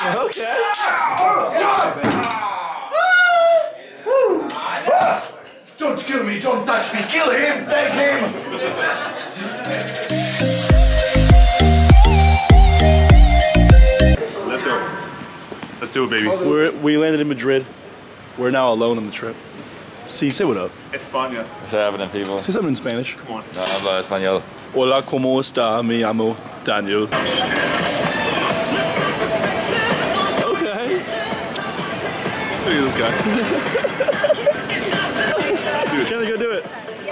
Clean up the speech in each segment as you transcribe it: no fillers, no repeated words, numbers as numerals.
Okay. Don't kill me, don't touch me, kill him, take him! Let's go. Let's do it, baby. We landed in Madrid. We're now alone on the trip. Sí, say what up. España. What's happening, people? Say something in Spanish. Come on. No habla español. Hola, ¿cómo está? Me llamo Daniel. Okay. Look at this guy. Dude, trying to go do it.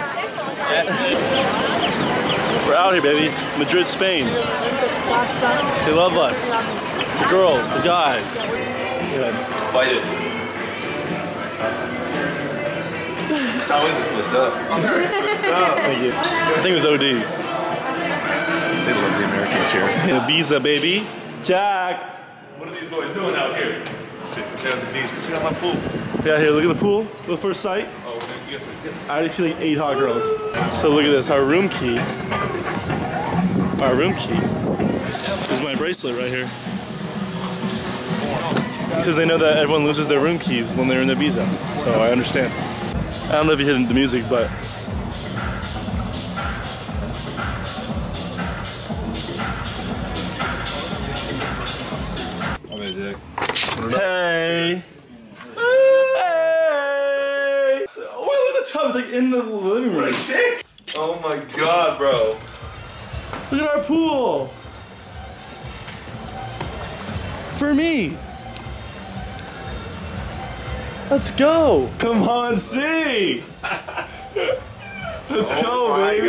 We're out here, baby. Madrid, Spain. They love us. The girls, the guys. Good. Bite it. How is it? What's up? Thank you. I think it was OD. They love the Americans here. Ibiza, baby. Jack. What are these boys doing out here? Check out the beach. Check out my pool. Yeah, here, look at the pool. Look first sight. Oh, you have to. I already see like 8 hot girls. So look at this, our room key. Our room key is my bracelet right here. Because they know that everyone loses their room keys when they're in Ibiza. So I understand. I don't know if you hear the music, but Okay, Jack. hey. Hey. Oh, look at the tub. It's like in the living room. Oh my god, bro. Look at our pool. For me. Let's go. Come on, see. Let's go, baby.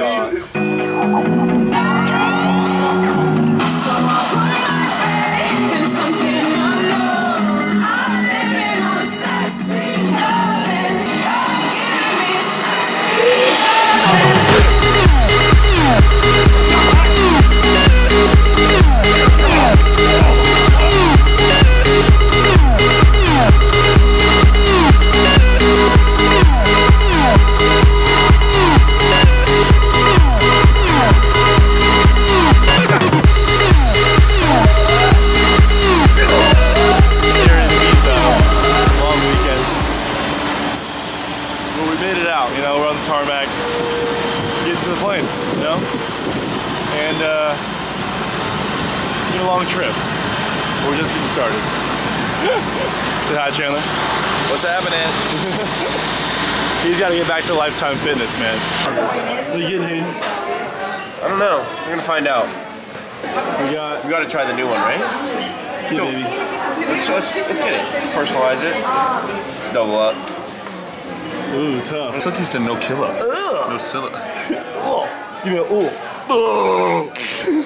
Tarmac, get to the plane, you know? And it's been a long trip. We're just getting started. Say hi, Chandler. What's happening? He's got to get back to Lifetime Fitness, man. What are you getting, Hayden? I don't know. We're gonna find out. We gotta try the new one, right? yeah, baby. Let's get it. Let's personalize it. Let's double up. Ooh, tough. Cookies to no killer. No silla. Oh, give me a ooh. What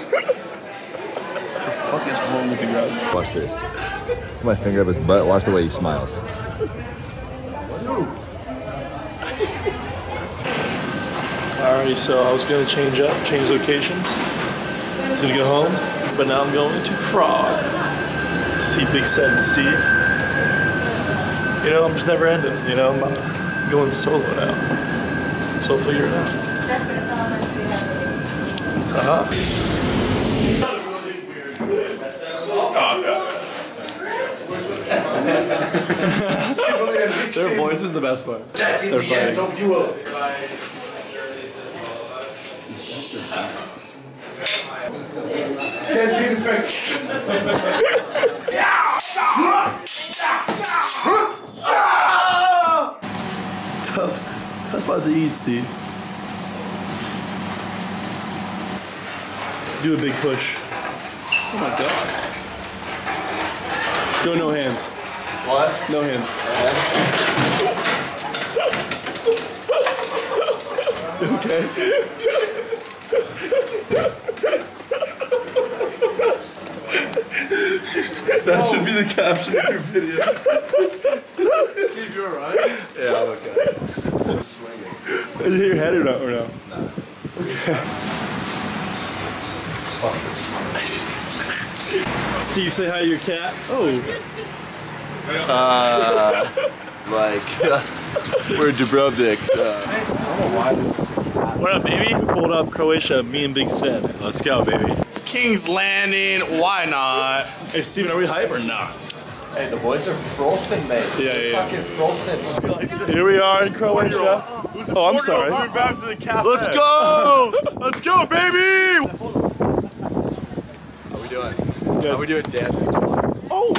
the fuck is wrong with you guys? Watch this. Put my finger up his butt. Watch the way he smiles. Alrighty, so I was gonna change locations. I was gonna go home, but now I'm going to Prague to see Big Seth and Steve. You know, I'm just never ending, you know? I'm going solo now. So I'll figure it out. Their voice is the best part. They're fighting. Tough spot to eat, Steve. Do a big push. Oh my god. Go no hands. What? No hands. Okay. That should be the caption of your video. Steve, you alright? Yeah, I'm okay. Swinging. Is it your head or no? No. Okay. Steve, say hi to your cat. Oh. Like, we're Dubrovniks. I don't know why we What up, baby? We pulled up Croatia, me and Big Sen. Let's go, baby. King's Landing, why not? Hey, Steven, are we hype or not? Hey, the boys are frothing, mate. Yeah. Fucking frothing. Here we are in Croatia. Oh, I'm sorry. Back to the cafe. Let's go! Let's go, baby! How we doing? Good. How we doing, dancing? Oh!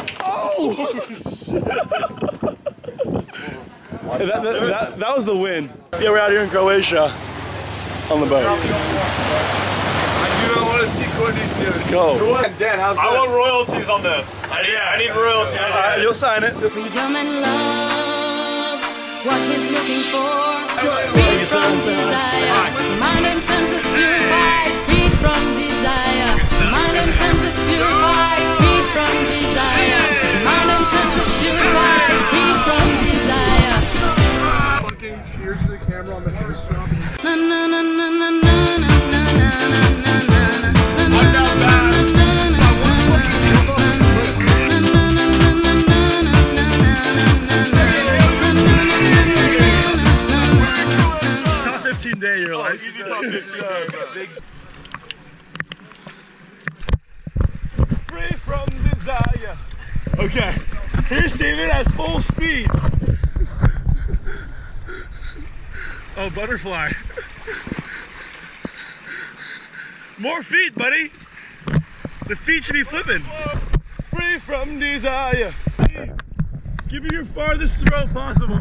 Hey, that was the win. Yeah, we're out here in Croatia on the boat. I do not want to see Courtney's news. Let's go. Dan, how's this? I want royalties on this. I need royalties. You'll sign it. Freedom and love, what he's looking for. Freed from desire, mind and senses purified. Freed from desire, mind and senses purified. Freed from desire, mind and senses purified. Freed from desire. Fucking cheers to the camera on the first drop. Na na na na na na na na na na na. Top 15 day of your life. Easy top 15 day. Free from desire. Okay, here's Steven at full speed. Oh, butterfly. More feet, buddy. The feet should be flipping. Free from desire. Give me your farthest throw possible.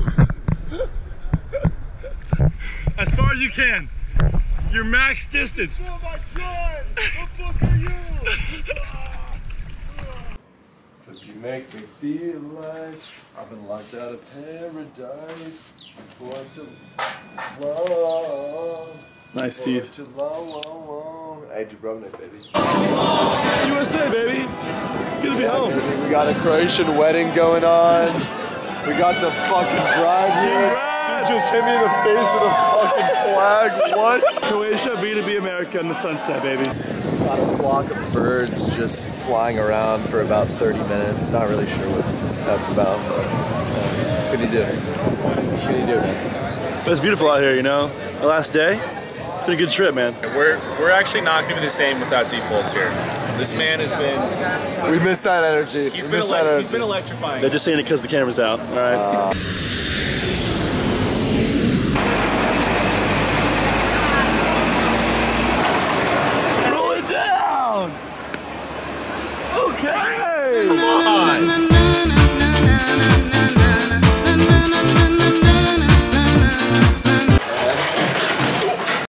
As far as you can. Your max distance. Oh my God! What the fuck are you? Cause you make me feel like I've been locked out of paradise. Going to long. Nice, Steve. To long. Hey, Dubrovnik, baby. USA, baby. Good to be home. Baby, we got a Croatian wedding going on. We got the fucking bride here. You just hit me in the face with a fucking flag. What? Croatia, B2B America in the sunset, baby. Got a flock of birds just flying around for about 30 minutes. Not really sure what that's about, but what can you do? What can you do, man? But it's beautiful out here, you know. The last day, been a good trip, man. We're actually not going to be the same without Default here. This man has been. We miss that energy. He's been electrifying. They're just saying it because the camera's out, all right?